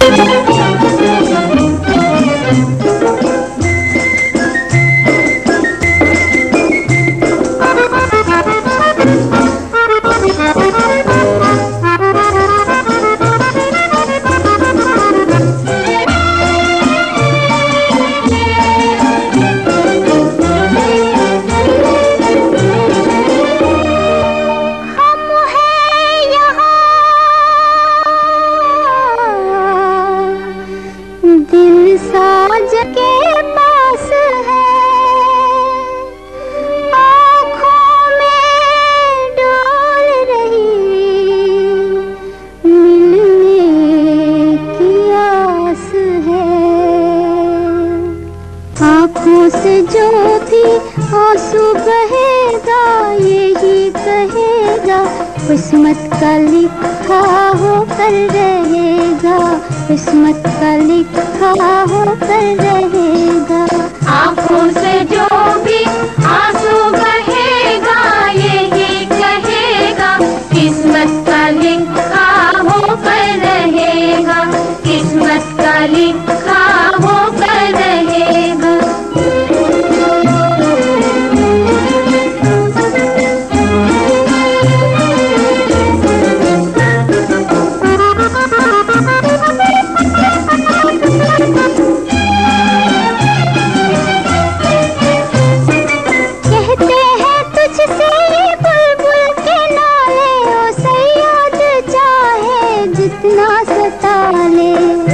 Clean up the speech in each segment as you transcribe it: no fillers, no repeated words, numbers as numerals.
दिल साज के पास है, आँखों में डोल रही, मिलने की आस है। आँखों से जो भी आंसू बहेगा, यही कहेगा किस्मत का लिखा होकर रहेगा, किस्मत का लिखा होकर रहेगा। आँखों से जो भी आंसू बहेगा, यही कहेगा किस्मत का लिखा होकर रहेगा, किस्मत का लिखा होकर रहेगा। जितना सता ले,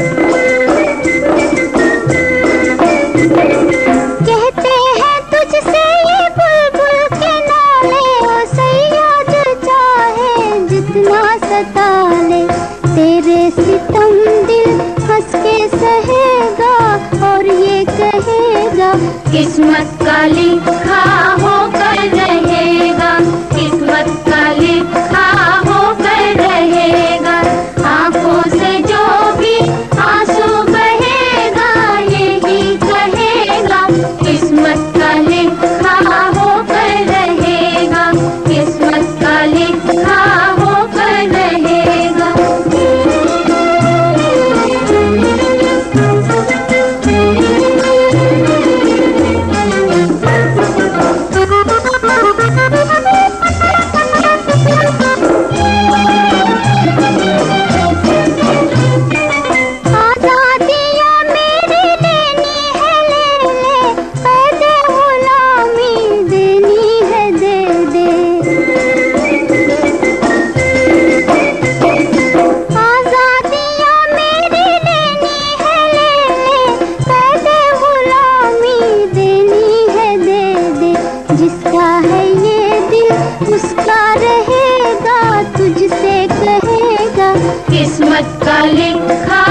कहते हैं तुझसे ये बुलबुल के नाले, ओ सैयद चाहे जितना सता ले। तेरे सितम दिल हंस के सहेगा और ये कहेगा किस्मत का लिखा होकर रहेगा, किस्मत का लिखा होकर रहेगा। आँखों से जो भी आंसू बहेगा, यही कहेगा किस्मत का लिखा होकर रहेगा, किस्मत का लिखा होकर रहेगा। जिसका है ये दिल उसका रहेगा, तुझसे कहेगा किस्मत का लिखा